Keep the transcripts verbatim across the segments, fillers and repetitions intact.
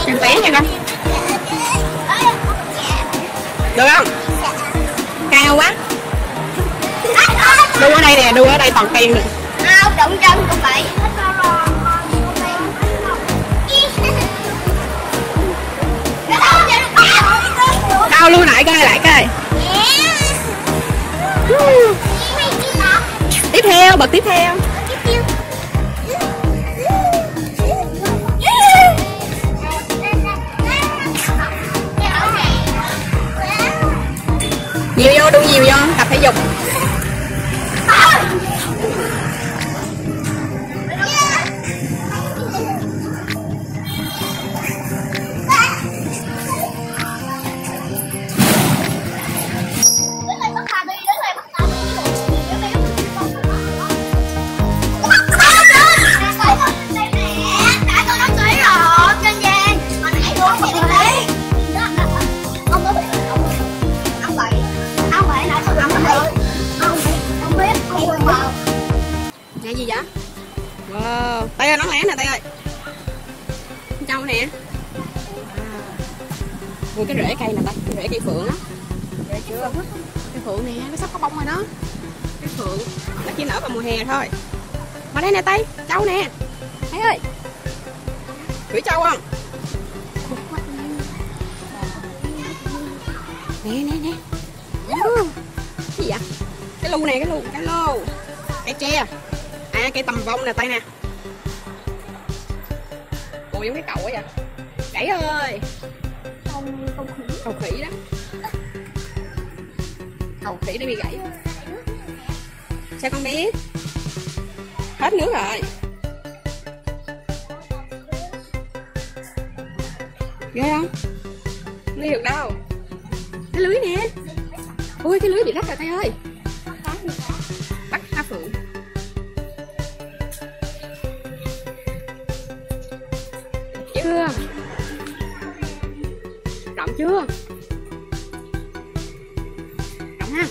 Đừng té nha con. Được không? Cao quá. Đu ở đây nè, đu ở đây toàn tiền nè. Không, đụng chân cũng vậy. Cao lui lại coi lại coi. Tiếp theo, bật tiếp theo. Nhiều vô, đu nhiều vô, tập thể dục. Nghe gì vậy? Wow, tay ơi, nón lén nè tay ơi. Trong nè. Ui, cái rễ cây nè tay, cái rễ cây phượng á. Rễ chưa? Cây phượng nè, nó sắp có bông rồi đó. Cây phượng, nó chỉ nở vào mùa hè thôi. Mà đây nè tay, trâu nè. Thấy ơi. Cưỡi trâu không? Nè nè nè. Cái gì vậy? Cái lu nè, cái lu, cái lô. Cây tre. À, cây tầm vong nè tay nè. Ủa giống cái cậu ấy vậy. Gãy ơi. Không, không khỉ. Cầu khỉ đó. Cầu khỉ đã bị gãy. Sao con biết? Hết nước rồi. Ghê không? Không đi được đâu. Cái lưới nè. Ui, cái lưới bị rách rồi tay ơi. Bắt cá phượng. Chưa? Rộng chưa? Rộng ha.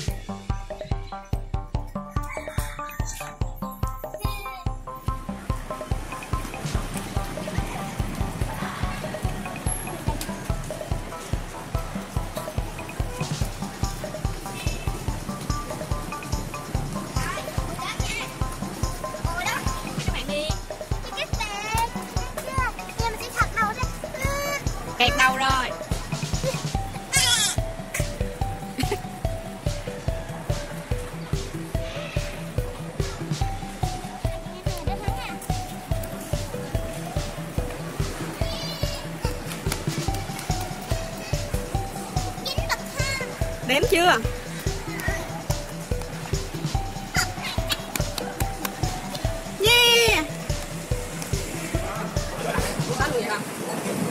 Kẹt đâu rồi? Đếm chưa? Yeah. Có luôn vậy không?